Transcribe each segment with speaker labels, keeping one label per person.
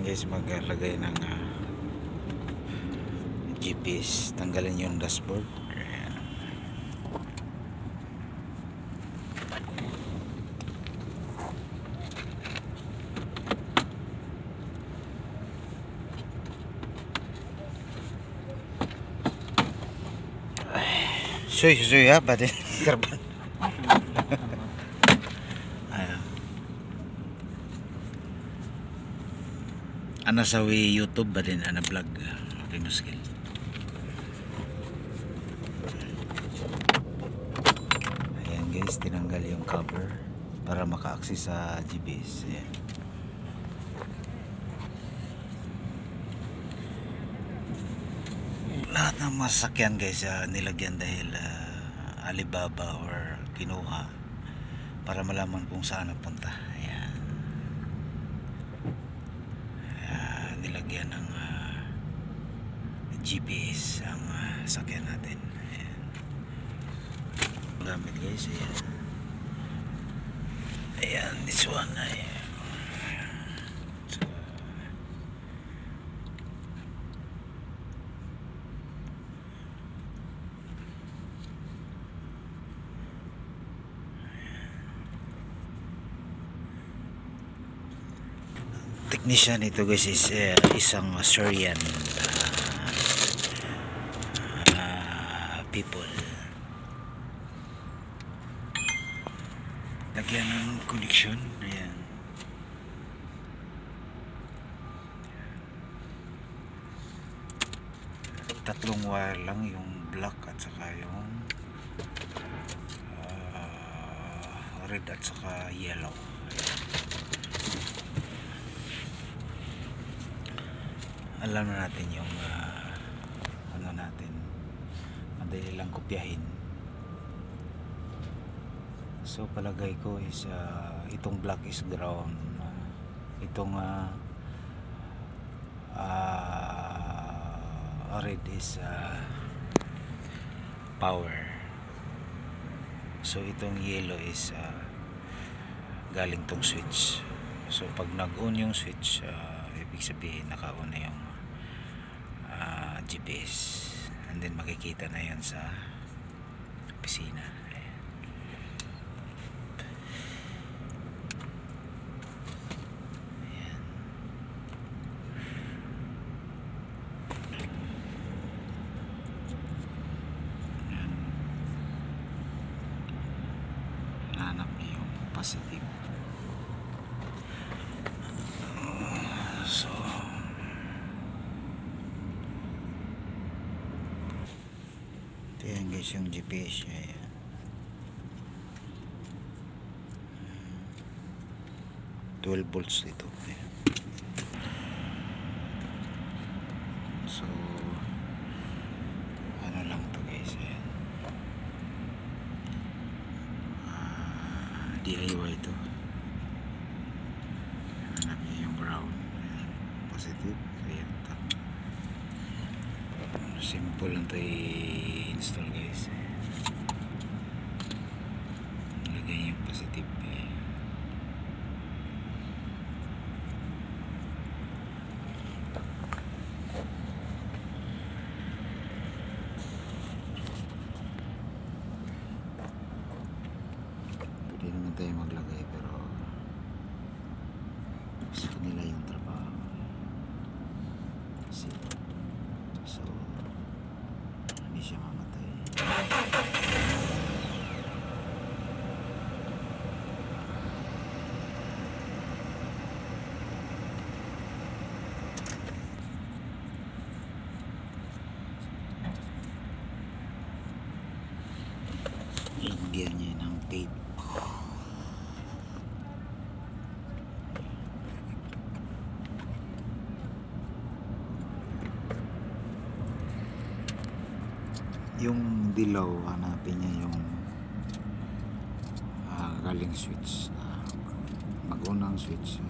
Speaker 1: guys, maglagay ng GPS. Tanggalin yung dashboard. Ayan. Suy ya ba din karban. Ana sawi YouTube ba din ana vlog okay muskil. Ayan guys, tinanggal yung cover para maka-access sa GPS. Ayan. Lahat ng masakyan guys nilagyan dahil Alibaba or kinuha para malaman kung saan napunta. Ayan. Nilagyan ng GPS ang sakyan natin. Ayan. Gamit guys. Ayan. Ayan, this one. Ayan. Technician ito guys is isang Syrian people. Lagyan ng connection. Ayan. Tatlong wire lang, yung black at saka yung red at saka yellow. Ayan. Alam na natin yung ano natin, madali lang kopyahin. So palagay ko is itong black is ground, itong red is power. So itong yellow is galing tong switch. So pag nag-on yung switch, ibig sabihin naka-on na yung GPS, and then makikita na yan sa opisina. Ayan. Ayan. Ayan. Hanap niyo yung positive. So ayan guys yung GPS niya. Ayan. $12 volts dito. Ayan. So ano lang to guys. Ayan. DIY to. Hanap niya yung ground. Ayan. Positive. Ayan to. Simple lang to i-install guys. Lagay yung positive. Pwede naman tayo maglagay pero sa kanila yung trabaho. So hindi siya mamatay. Lagyan niya ng tape. Yung dilaw, hanapin niya yung galing switch, mag-unang switch.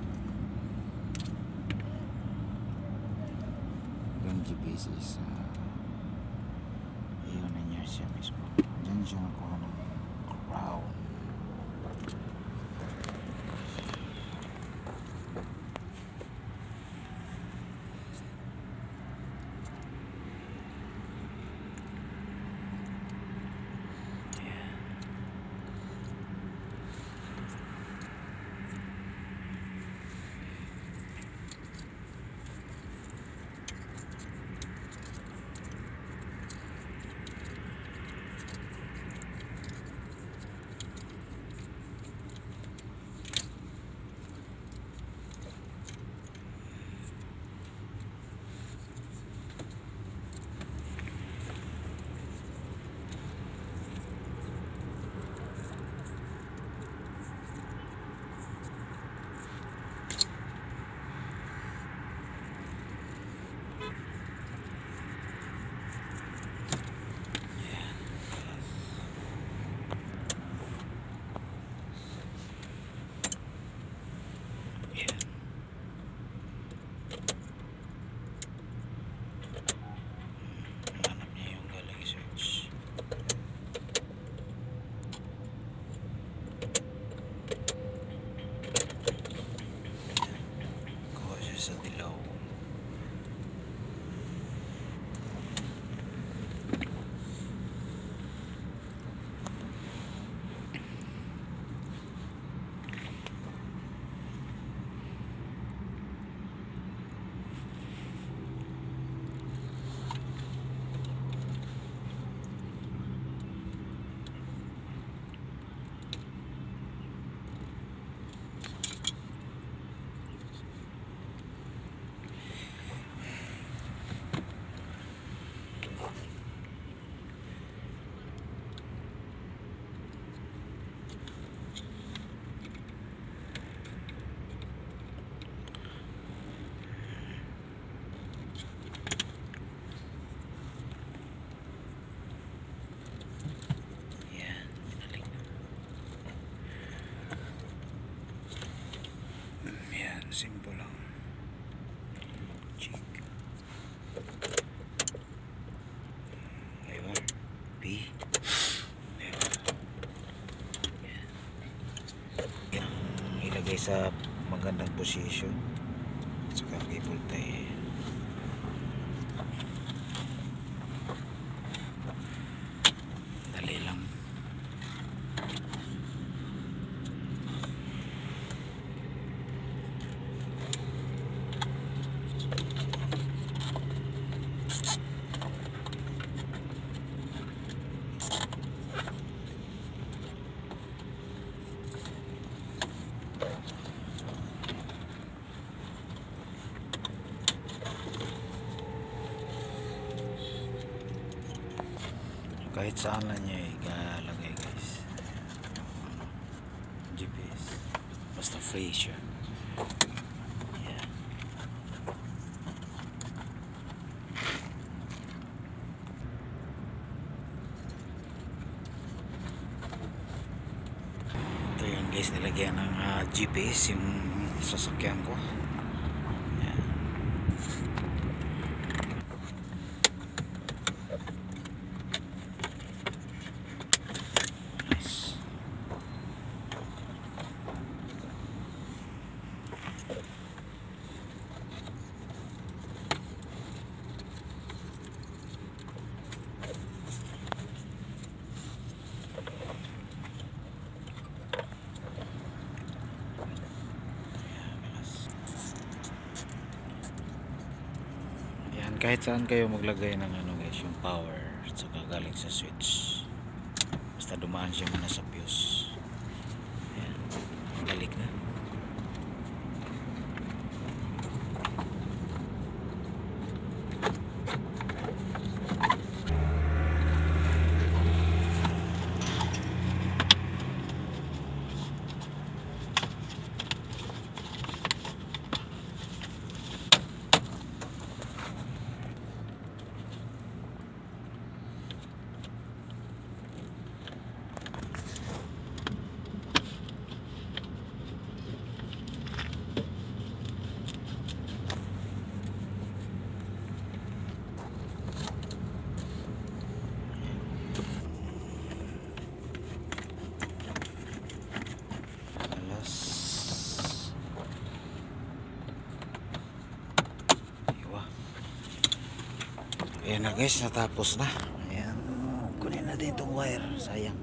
Speaker 1: Yung GPS is yun na niya siya mismo. Diyan siya nakuha ng crown. sa dilaw. Simple lang. Check. Ayun. P. Ayun. Yan. Ilagay sa magandang position. Saka cable tie. Dali lang. Kahit saan lang niya ikalagay guys. GPS. Basta free siya. Yeah. Ito yun guys, nilagyan ng GPS yung sasakyan ko. Kahit saan kayo maglagay ng ano guys, yung power at saka galing sa switch, basta dumaan siya muna sa fuse. Ayan, balik na. Ayan na guys, natapos na. Ayan, kunin natin itong wire, sayang.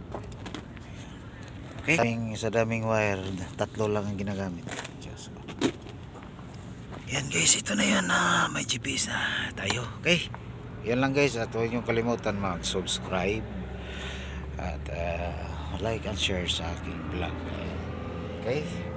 Speaker 1: Okay, sa daming wire, tatlo lang ang ginagamit. Ayan guys, ito na yan, may GPS na tayo. Okay, yan lang guys, at huwag niyong kalimutan mag-subscribe at like and share sa aking vlog. Okay.